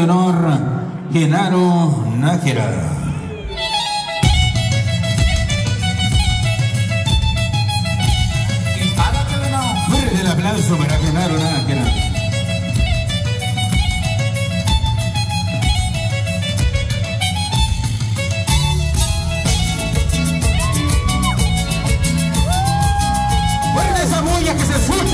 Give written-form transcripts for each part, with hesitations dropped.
honor, Genaro Nájera. Fuerte el aplauso para Genaro Nájera. ¡Fuerte esa bulla que se escuche!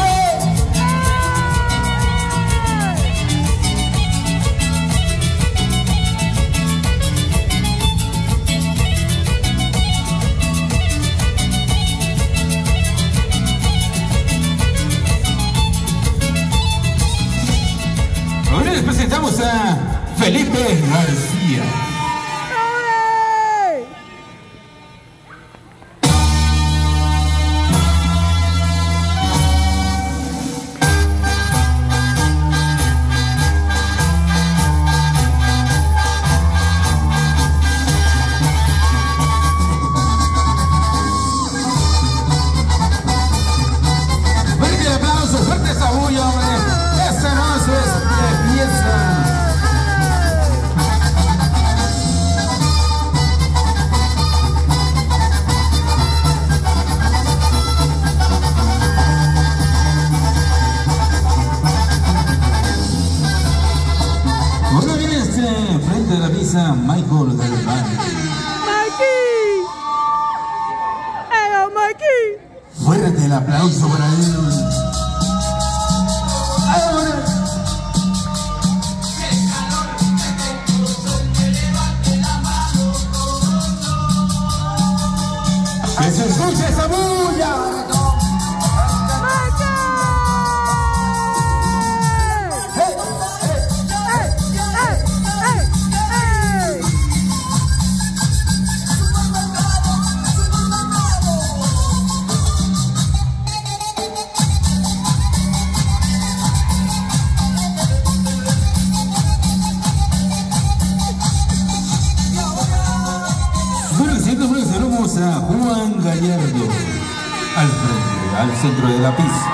Ahora les presentamos a Felipe García. Fuerte el aplauso, fuerte esa bulla, hombre. Esta noche es de fiesta. Ahora viene frente de la pista Michael del Valle. ¡Mikey! ¡Hello, Mikey! Fuerte el aplauso para él. Ahora. ¡Que se escuche esa bulla! Bueno, siendo tenemos a Juan Gallardo al frente, al centro de la pista.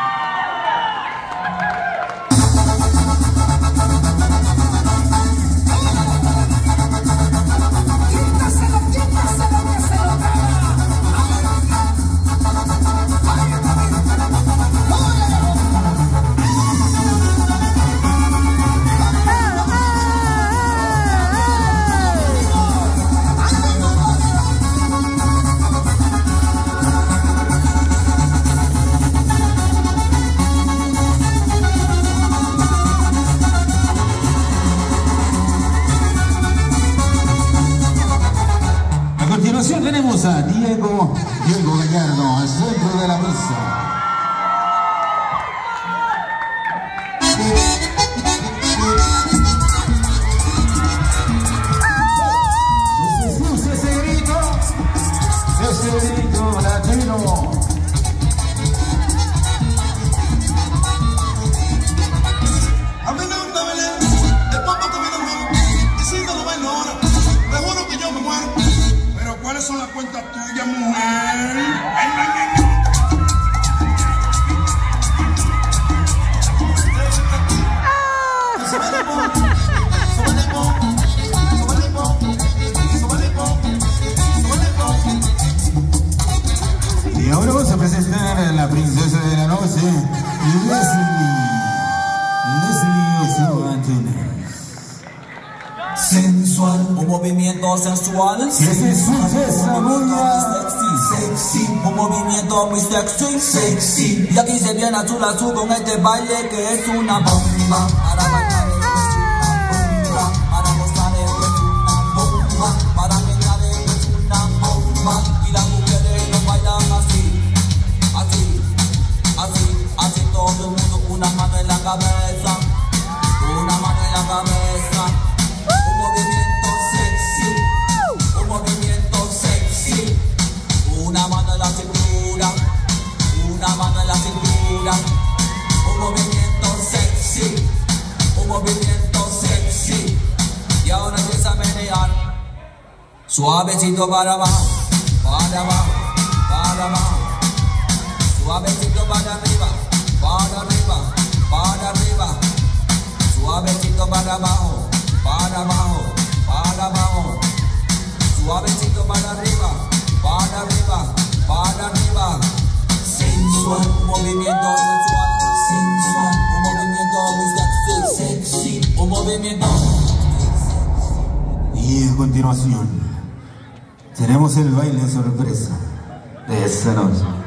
A continuación tenemos a Diego Gallardo al centro de la pista. Ese grito latino. A mí me gusta bailar, el papá también lo mueve, y si no lo bailo ahora, te juro que yo me muero. Pero ¿cuáles son las cuentas tuyas, mujer? Ay, ay, ay, ay. Y ahora vamos a presentar a la princesa de la noche, Leslie Cervantes. Sensual, un movimiento sensual. Que se escuche esa bulla. Sexy, un movimiento muy sexy, sexy. Y aquí se viene azul azul con este baile que es una bomba. Para bailar es una bomba, para gozar es una bomba, para bailar es una bomba. Y las mujeres no bailan así, así, así, así todo el mundo. Una mano en la cabeza, una mano en la cabeza. Un movimiento sexy, un movimiento sexy. Una mano en la cintura, una mano en la cintura. Un movimiento sexy, un movimiento sexy. Y ahora empieza a menear, suavecito para abajo, para abajo, para abajo. Suavecito para arriba, para arriba, para arriba. Suavecito para abajo, para abajo, suavecito para arriba, sensual, un movimiento sensual, un movimiento muy sexy, un movimiento. Y a continuación tenemos el baile sorpresa de esta noche.